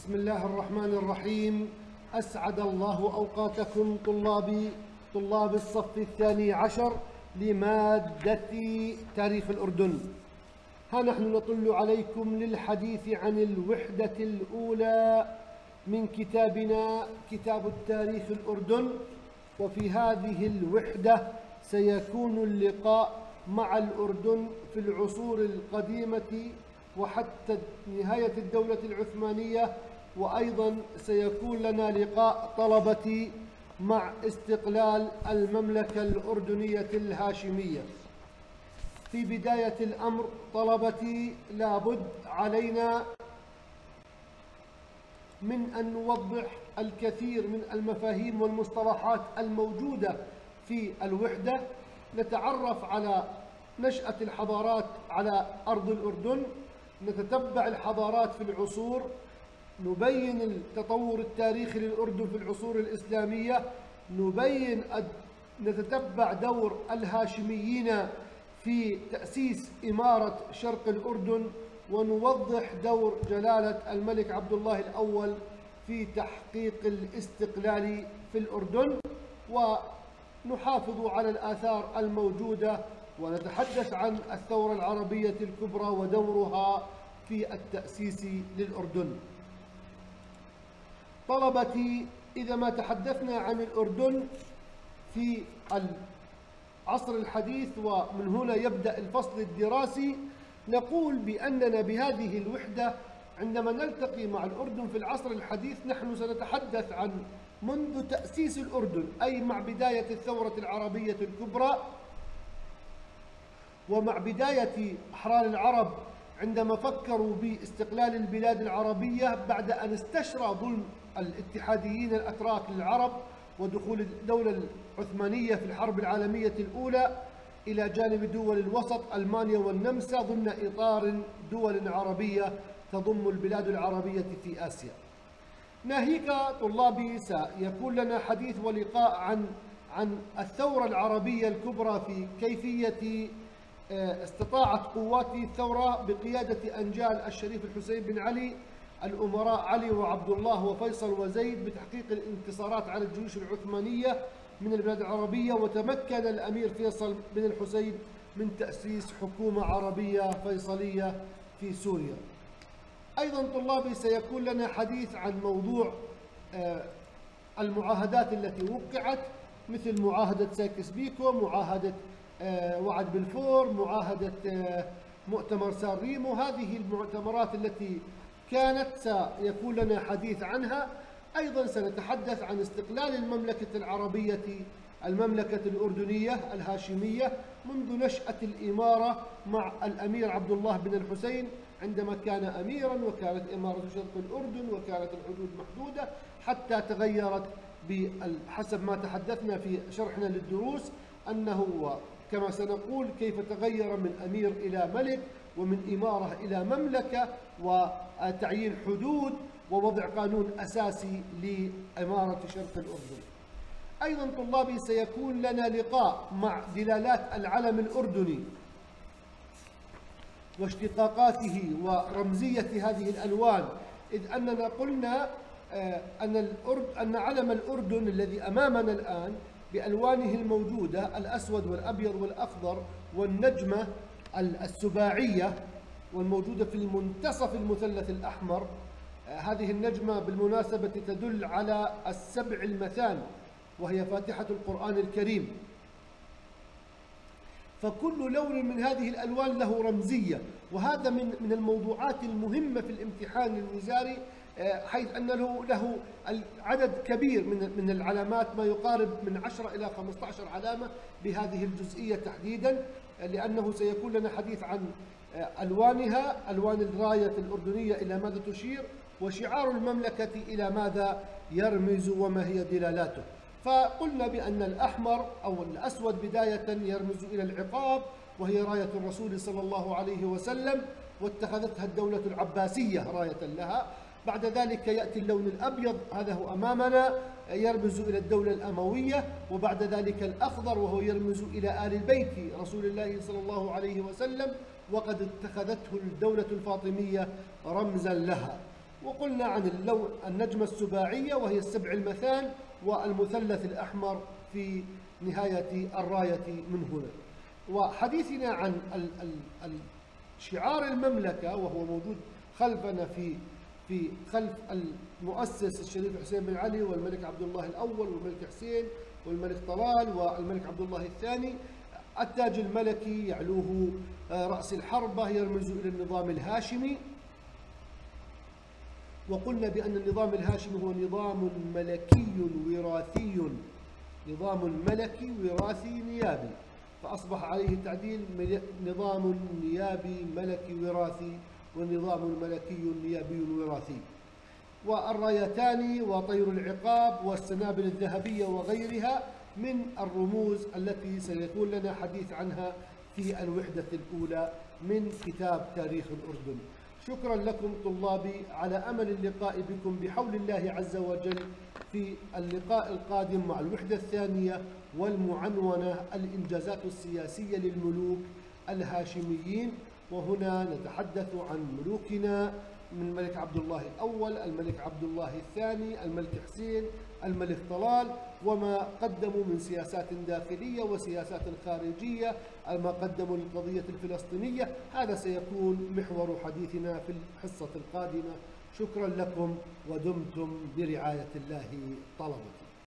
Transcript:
بسم الله الرحمن الرحيم. أسعد الله أوقاتكم طلاب الصف الثاني عشر لمادة تاريخ الأردن. ها نحن نطل عليكم للحديث عن الوحدة الأولى من كتابنا كتاب التاريخ الأردن، وفي هذه الوحدة سيكون اللقاء مع الأردن في العصور القديمة وحتى نهاية الدولة العثمانية، وأيضا سيكون لنا لقاء طلبة مع استقلال المملكة الأردنية الهاشمية. في بداية الأمر طلبتي لابد علينا من أن نوضح الكثير من المفاهيم والمصطلحات الموجودة في الوحدة، نتعرف على نشأة الحضارات على أرض الأردن، نتتبع الحضارات في العصور، نبين التطور التاريخي للأردن في العصور الإسلامية، نتتبع دور الهاشميين في تأسيس إمارة شرق الأردن، ونوضح دور جلالة الملك عبد الله الأول في تحقيق الاستقلال في الأردن، ونحافظ على الآثار الموجودة، ونتحدث عن الثورة العربية الكبرى ودورها في التأسيس للأردن. طلبتي، إذا ما تحدثنا عن الأردن في العصر الحديث ومن هنا يبدأ الفصل الدراسي، نقول بأننا بهذه الوحدة عندما نلتقي مع الأردن في العصر الحديث نحن سنتحدث عن منذ تأسيس الأردن، أي مع بداية الثورة العربية الكبرى ومع بداية أحرار العرب عندما فكروا باستقلال البلاد العربية بعد أن استشرى ظلم الاتحاديين الأتراك للعرب ودخول الدولة العثمانية في الحرب العالمية الأولى إلى جانب دول الوسط ألمانيا والنمسا ضمن إطار دول عربية تضم البلاد العربية في آسيا. ناهيك طلابي سيكون لنا حديث ولقاء عن الثورة العربية الكبرى في كيفية استطاعت قوات الثورة بقيادة أنجال الشريف الحسين بن علي الأمراء علي وعبد الله وفيصل وزيد بتحقيق الانتصارات على الجيوش العثمانية من البلاد العربية، وتمكن الأمير فيصل بن الحسين من تأسيس حكومة عربية فيصلية في سوريا. أيضا طلابي سيكون لنا حديث عن موضوع المعاهدات التي وقعت، مثل معاهدة سايكس بيكو، معاهدة وعد بلفور، معاهدة مؤتمر سان ريمو. هذه المؤتمرات التي كانت سيكون لنا حديث عنها. أيضا سنتحدث عن استقلال المملكة العربية المملكة الأردنية الهاشمية منذ نشأة الإمارة مع الأمير عبد الله بن الحسين عندما كان أميرا، وكانت إمارة شرق الأردن وكانت الحدود محدودة حتى تغيرت بحسب ما تحدثنا في شرحنا للدروس، أنه كما سنقول كيف تغير من أمير إلى ملك ومن إمارة إلى مملكة وتعيين حدود ووضع قانون أساسي لإمارة شرق الأردن. أيضا طلابي سيكون لنا لقاء مع دلالات العلم الأردني واشتقاقاته ورمزية هذه الألوان، إذ أننا قلنا أن علم الأردن الذي أمامنا الآن بألوانه الموجودة الأسود والأبيض والأخضر والنجمة السباعية والموجودة في منتصف المثلث الأحمر، هذه النجمة بالمناسبة تدل على السبع المثاني وهي فاتحة القرآن الكريم. فكل لون من هذه الألوان له رمزية، وهذا من الموضوعات المهمة في الامتحان الوزاري، حيث أن له عدد كبير من العلامات، ما يقارب من 10 إلى 15 علامة بهذه الجزئية تحديدا، لأنه سيكون لنا حديث عن ألوانها، ألوان الراية الأردنية إلى ماذا تشير، وشعار المملكة إلى ماذا يرمز وما هي دلالاته. فقلنا بأن الأحمر أو الأسود بداية يرمز إلى العقاب، وهي راية الرسول صلى الله عليه وسلم، واتخذتها الدولة العباسية راية لها. بعد ذلك يأتي اللون الأبيض، هذا هو أمامنا، يرمز إلى الدولة الأموية، وبعد ذلك الأخضر وهو يرمز إلى آل البيت رسول الله صلى الله عليه وسلم، وقد اتخذته الدولة الفاطمية رمزا لها. وقلنا عن اللون النجمة السباعية وهي السبع المثان والمثلث الأحمر في نهاية الراية من هنا. وحديثنا عن شعار المملكة وهو موجود خلفنا في خلف المؤسس الشريف حسين بن علي والملك عبد الله الأول والملك حسين والملك طلال والملك عبد الله الثاني. التاج الملكي يعلوه رأس الحربة يرمز إلى النظام الهاشمي، وقلنا بأن النظام الهاشمي هو نظام ملكي وراثي، نظام ملكي وراثي نيابي، فأصبح عليه تعديل نظام نيابي ملكي وراثي والنظام الملكي النيابي الوراثي. والرايتان وطير العقاب والسنابل الذهبية وغيرها من الرموز التي سيكون لنا حديث عنها في الوحدة الأولى من كتاب تاريخ الأردن. شكرا لكم طلابي، على أمل اللقاء بكم بحول الله عز وجل في اللقاء القادم مع الوحدة الثانية والمعنونة الإنجازات السياسية للملوك الهاشميين. وهنا نتحدث عن ملوكنا من الملك عبد الله الأول، الملك عبد الله الثاني، الملك حسين، الملك طلال، وما قدموا من سياسات داخلية وسياسات خارجية، ما قدموا للقضية الفلسطينية. هذا سيكون محور حديثنا في الحصة القادمة. شكرا لكم ودمتم برعاية الله طلبة.